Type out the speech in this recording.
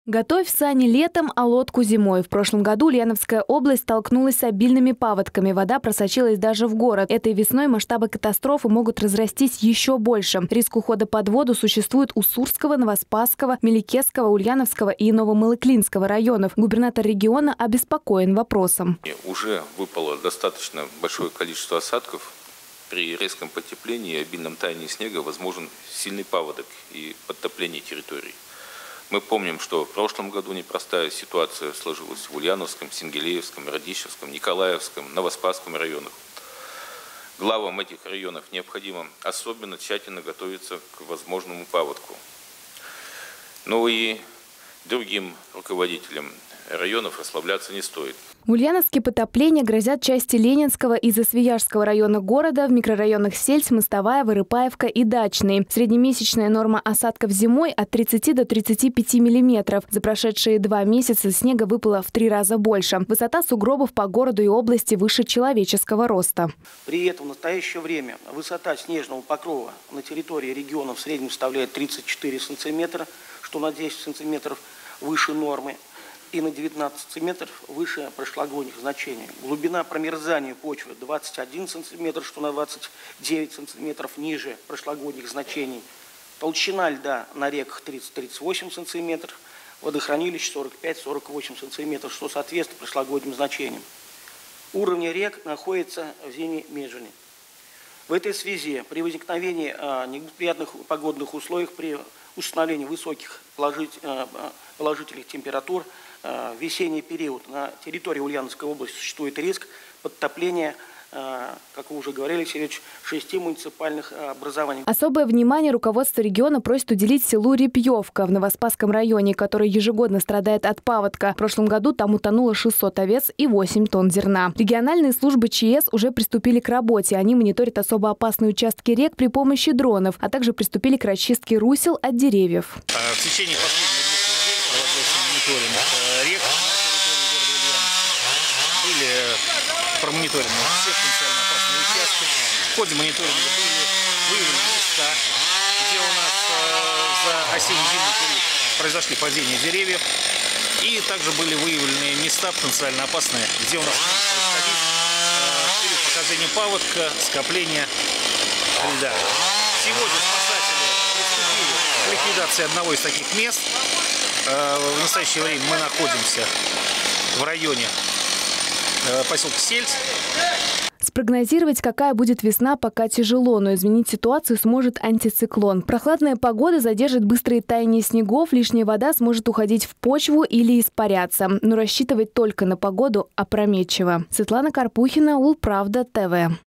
Готовь сани летом, а лодку зимой. В прошлом году Ульяновская область столкнулась с обильными паводками. Вода просочилась даже в город. Этой весной масштабы катастрофы могут разрастись еще больше. Риск ухода под воду существует у Сурского, Новоспасского, Меликесского, Ульяновского и Новомылыклинского районов. Губернатор региона обеспокоен вопросом. Уже выпало достаточно большое количество осадков. При резком потеплении и обильном таянии снега возможен сильный паводок и подтопление территорий. Мы помним, что в прошлом году непростая ситуация сложилась в Ульяновском, Сингелеевском, Радищевском, Николаевском, Новоспасском районах. Главам этих районов необходимо особенно тщательно готовиться к возможному паводку. Ну и другим руководителям районов расслабляться не стоит. В Ульяновске потопления грозят части Ленинского и Засвияжского района города, в микрорайонах Сельц, Мостовая, Вырыпаевка и Дачный. Среднемесячная норма осадков зимой от 30 до 35 миллиметров. За прошедшие 2 месяца снега выпало в 3 раза больше. Высота сугробов по городу и области выше человеческого роста. При этом в настоящее время высота снежного покрова на территории региона в среднем составляет 34 сантиметра, что на 10 сантиметров выше нормы, и на 19 сантиметров выше прошлогодних значений. Глубина промерзания почвы 21 сантиметр, что на 29 сантиметров ниже прошлогодних значений. Толщина льда на реках 30-38 сантиметров, водохранилищ 45-48 сантиметров, что соответствует прошлогодним значениям. Уровни рек находятся в зоне межени. В этой связи при возникновении неблагоприятных погодных условий, при установлении высоких положительных температур, в весенний период на территории Ульяновской области существует риск подтопления, как вы уже говорили, Алексей, 6 муниципальных образований. Особое внимание руководство региона просит уделить селу Репьевка в Новоспасском районе, который ежегодно страдает от паводка. В прошлом году там утонуло 600 овец и 8 тонн зерна. Региональные службы ЧС уже приступили к работе. Они мониторят особо опасные участки рек при помощи дронов, а также приступили к расчистке русел от деревьев. В течение последних 2 недель проводился мониторинг рек на территории города Ульяновска. Были промониторены все потенциально опасные участки. В ходе мониторинга были выявлены места, где у нас за осенне-зимний период произошли падения деревьев. И также были выявлены места потенциально опасные, где у нас может происходить период прохождения паводка, скопления льда. Сегодня спасатели приступили к ликвидации одного из таких мест. В настоящее время мы находимся в районе поселка Сельц. Спрогнозировать, какая будет весна, пока тяжело, но изменить ситуацию сможет антициклон. Прохладная погода задержит быстрые таяния снегов, лишняя вода сможет уходить в почву или испаряться. Но рассчитывать только на погоду опрометчиво. Светлана Карпухина, Улправда ТВ.